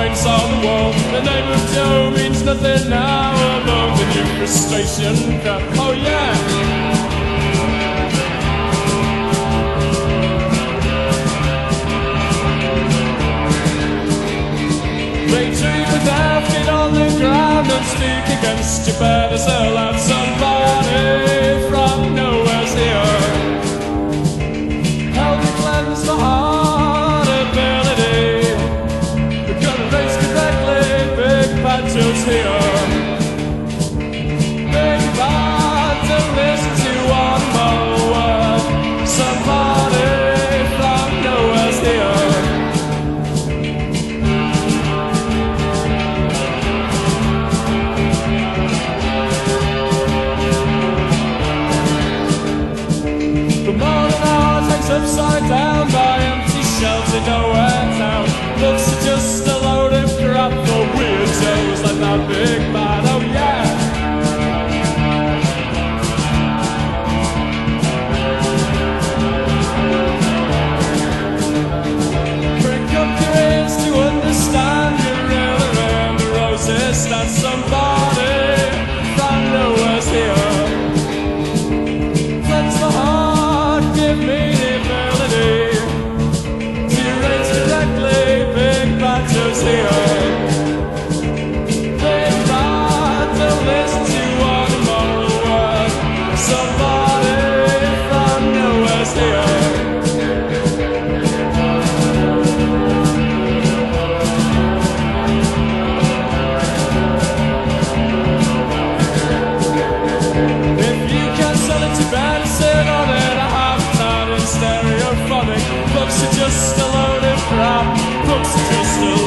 prints on the wall. The name of Joe means nothing now above the new frustration crap. Oh yeah. Retreat without feet on the ground and speak against your better self out. Somebody from nowhere's here. Help me cleanse the heart ability. We're gonna race correctly, big patches here. Big bad to listen to one more word. Somebody from nowhere's here. Upside down by empty shelves in nowhere town. Books are just a load of crap for weirdos like that big bad, oh yeah. Prick up your ears to understand you're really around the roses. Stand somebody from nowhere's here. Cleanse the heart, give me here. Big bad to listen to one more word. Somebody from nowhere's here. If you can't sell it to bed, sit on it a half time in stereophonic. Books are just a load of crap. Books are just a